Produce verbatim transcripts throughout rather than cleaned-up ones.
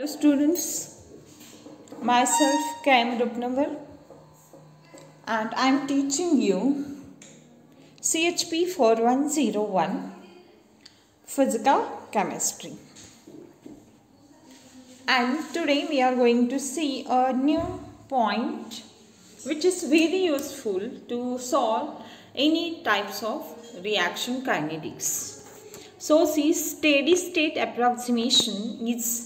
Hello students, myself K M Rupnavar and I am teaching you C H P four one zero one Physical Chemistry, and today we are going to see a new point which is very useful to solve any types of reaction kinetics. So see, steady state approximation is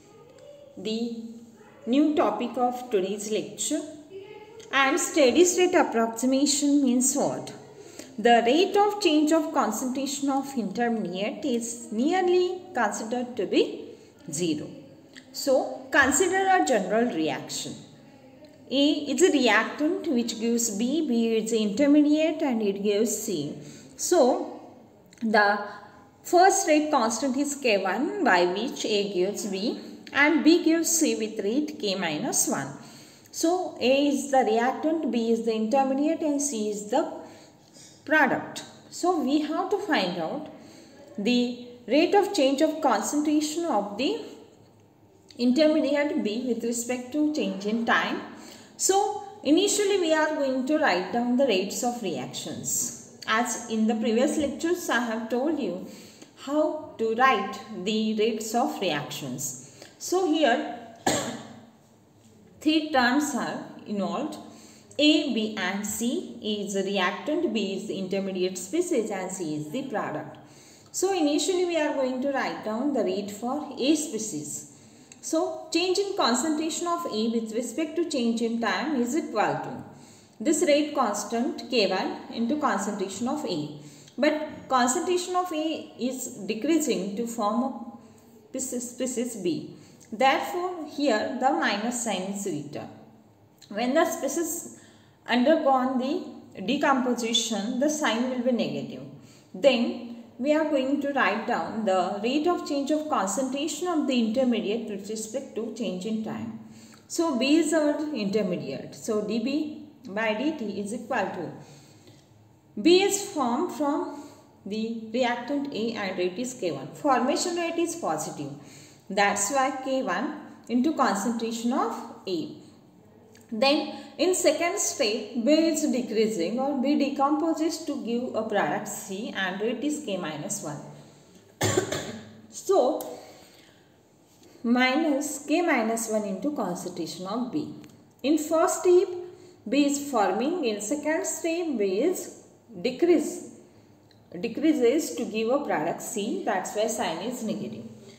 the new topic of today's lecture, and steady state approximation means what? The rate of change of concentration of intermediate is nearly considered to be zero. So consider a general reaction. A is a reactant which gives B, B is the intermediate and it gives C. So the first rate constant is K one, by which A gives B and B gives C with rate K minus one. So A is the reactant, B is the intermediate and C is the product. So we have to find out the rate of change of concentration of the intermediate B with respect to change in time. So initially we are going to write down the rates of reactions. As in the previous lectures I have told you how to write the rates of reactions. So here three terms are involved. A, B and C. A is the reactant, B is the intermediate species and C is the product. So initially we are going to write down the rate for A species. So change in concentration of A with respect to change in time is equal to this rate constant K one into concentration of A. But concentration of A is decreasing to form a species B. Therefore, here the minus sign is written. When the species undergone the decomposition, the sign will be negative. Then we are going to write down the rate of change of concentration of the intermediate with respect to change in time. So B is our intermediate. So dB by dt is equal to B is formed from the reactant A and rate is K one. Formation rate is positive. That's why K one into concentration of A. Then in second state B is decreasing or B decomposes to give a product C and rate is K minus one. So minus K minus one into concentration of B. In first step B is forming, in second step B is decrease, decreases to give a product C, that's why sign is negative.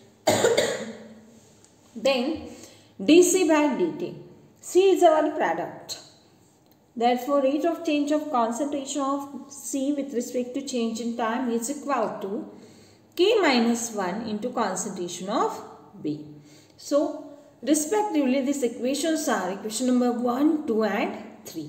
Then dC by dt. C is our product. Therefore, rate of change of concentration of C with respect to change in time is equal to K minus one into concentration of B. So, respectively, these equations are equation number one, two and three.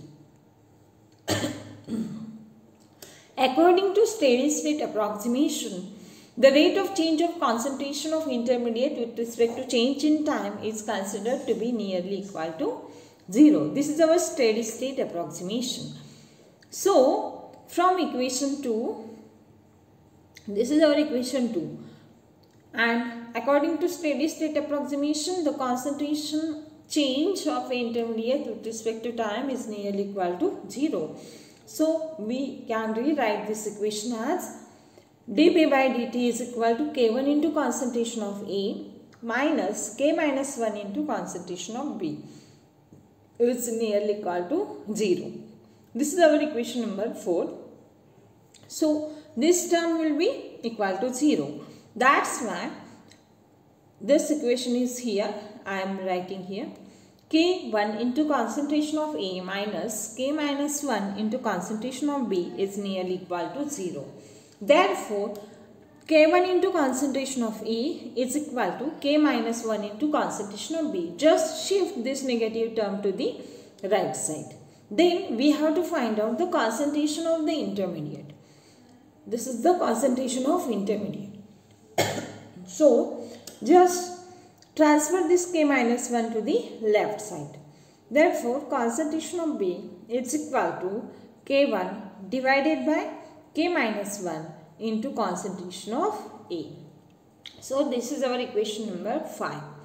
According to steady state approximation, the rate of change of concentration of intermediate with respect to change in time is considered to be nearly equal to zero. This is our steady state approximation. So, from equation two, this is our equation two. And according to steady state approximation, the concentration change of intermediate with respect to time is nearly equal to zero. So, we can rewrite this equation as dB by dt is equal to K one into concentration of A minus K minus one into concentration of B. It is nearly equal to zero. This is our equation number four. So, this term will be equal to zero. That's why this equation is here. I am writing here. K one into concentration of A minus K minus one into concentration of B is nearly equal to zero. Therefore, K one into concentration of A is equal to K minus one into concentration of B. Just shift this negative term to the right side. Then we have to find out the concentration of the intermediate. This is the concentration of intermediate. So, just transfer this K minus one to the left side. Therefore, concentration of B is equal to K one divided by K minus one into concentration of A. So this is our equation number five.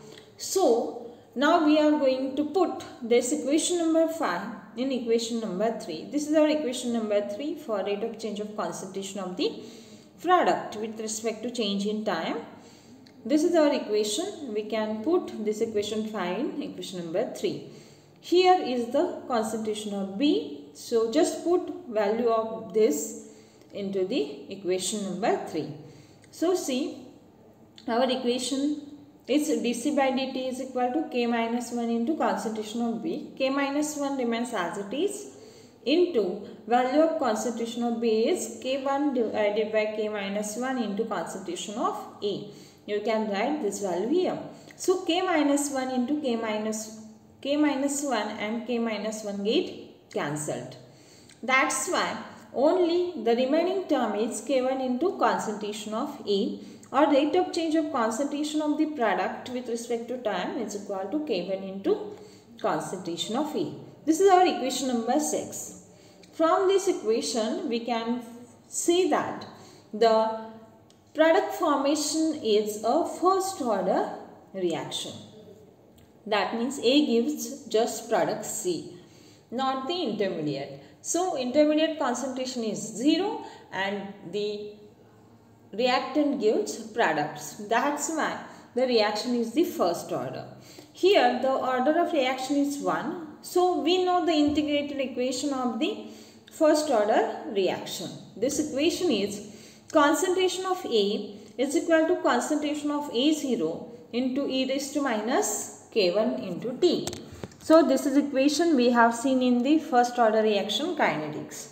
So now we are going to put this equation number five in equation number three. This is our equation number three for rate of change of concentration of the product with respect to change in time. This is our equation. We can put this equation five in equation number three. Here is the concentration of B. So just put value of this into the equation number three. So see, our equation is dC by dt is equal to K minus one into concentration of B. K minus one remains as it is into value of concentration of B is K one divided by K minus one into concentration of A. You can write this value here. So K minus one into K minus K minus one and K minus one get cancelled. That's why only the remaining term is K one into concentration of A, or rate of change of concentration of the product with respect to time is equal to K one into concentration of A. This is our equation number six. From this equation we can see that the product formation is a first order reaction. That means A gives just product C, not the intermediate. So intermediate concentration is zero and the reactant gives products. That's why the reaction is the first order. Here the order of reaction is one. So we know the integrated equation of the first order reaction. This equation is concentration of A is equal to concentration of A zero into e raised to minus K one into T. So this is equation we have seen in the first order reaction kinetics.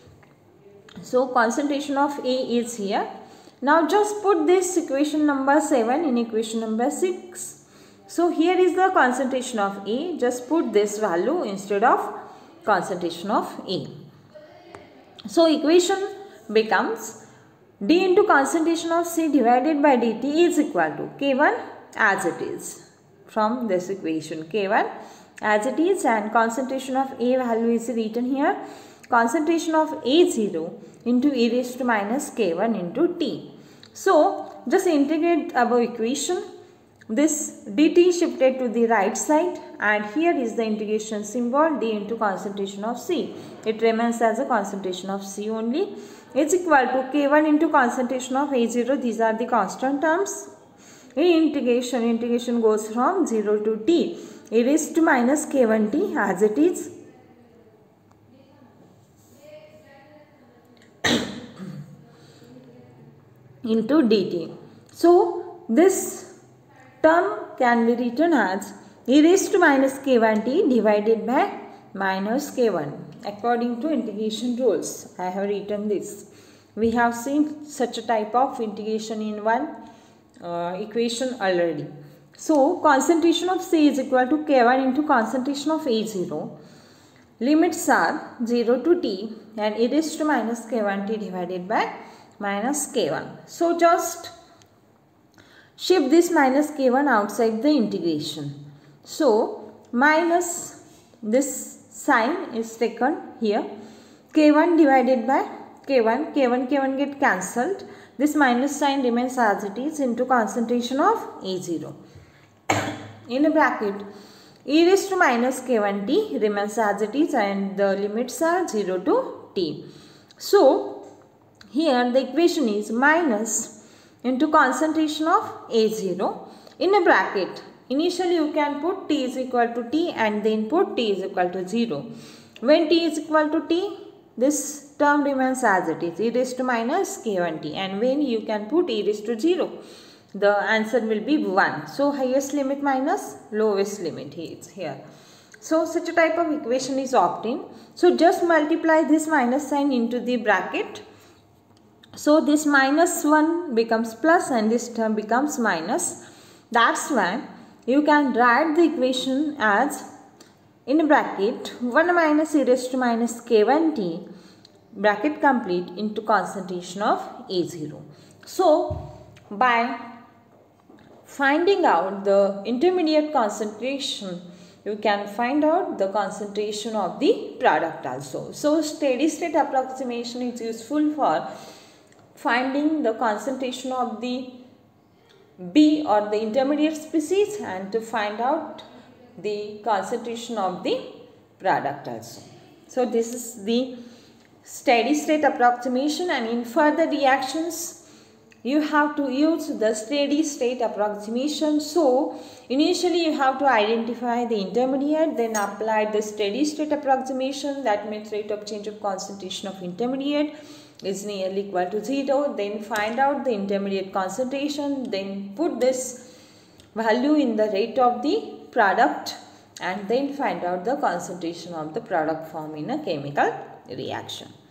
So concentration of A is here. Now just put this equation number seven in equation number six. So here is the concentration of A. Just put this value instead of concentration of A. So equation becomes D into concentration of C divided by dt is equal to K one as it is. From this equation, K one as it is, and concentration of A value is written here. Concentration of A zero into e raised to minus K one into T. So just integrate above equation. This dt shifted to the right side, and here is the integration symbol D into concentration of C. It remains as a concentration of C only. It's equal to K one into concentration of A zero. These are the constant terms. In integration, integration goes from zero to T. E raised to minus K one T as it is. Into dt. So this term can be written as e raised to minus K one T divided by minus K one according to integration rules. I have written this. We have seen such a type of integration in one uh, equation already. So concentration of C is equal to K one into concentration of A zero. Limits are zero to T and e raised to minus K one T divided by minus K one. So just shift this minus K one outside the integration. So minus this sign is taken here. K one divided by K one. K one K one get cancelled. This minus sign remains as it is into concentration of A zero. In a bracket, e raised to minus K one T remains as it is, and the limits are zero to T. So here the equation is minus into concentration of A zero in a bracket. Initially you can put T is equal to T and then put T is equal to zero. When T is equal to T, this term remains as it is, e raised to minus K one T, and when you can put e raised to zero, the answer will be one. So highest limit minus lowest limit is here. So such a type of equation is obtained. So just multiply this minus sign into the bracket. So this minus one becomes plus and this term becomes minus. That's why you can write the equation as in a bracket one minus e raised to minus K one T bracket complete into concentration of A zero. So by finding out the intermediate concentration, you can find out the concentration of the product also. So steady state approximation is useful for finding the concentration of the B or the intermediate species, and to find out the concentration of the product also. So this is the steady state approximation, and in further reactions you have to use the steady state approximation. So initially you have to identify the intermediate, then apply the steady state approximation. That means rate of change of concentration of intermediate is nearly equal to zero. Then find out the intermediate concentration, then put this value in the rate of the product, and then find out the concentration of the product formed in a chemical reaction.